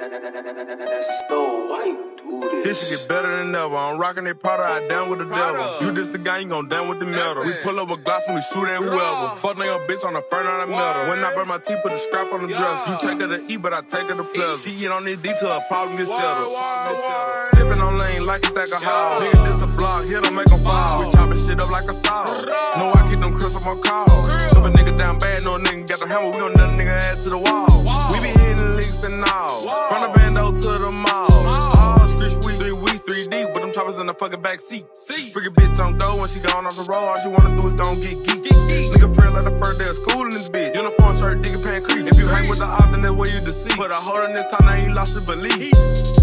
This shit get better than ever. I'm rocking that Prada, I down with the devil. You this the guy, you gon' down with the metal. We pull up a gloss and we shoot at whoever. Fuck nigga bitch on the front on the metal. When I burn my teeth, put a scrap on the dress. You take her to eat, but I take her to pleasure. She eat on this detail, a problem get settled. Sippin' on lane like a stack of house. Nigga, this a block, hit them, make them fall. We choppin' shit up like a saw. No, I keep them crisp on my call. Couple nigga down bad, no nigga got the hammer. We gon' nut a nigga add to the wall. We be hitting licks and all. From the bando to the mall. All street sweet, 3 weeks, 3 deep. With them choppers in the fucking back seat. Freaking bitch on dough when she gone off the road. All she wanna do is gon' get geek. Nigga friend like the first day of school in this bitch. Uniform shirt, digging pan creek. If you hang with the op, then that's where you deceive. Put a hole in this top, now he lost his belief.